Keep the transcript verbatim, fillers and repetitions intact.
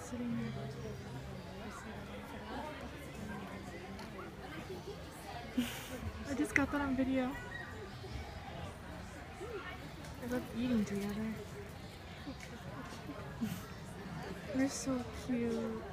sitting there. I just got that on video. They love eating together. They're so cute.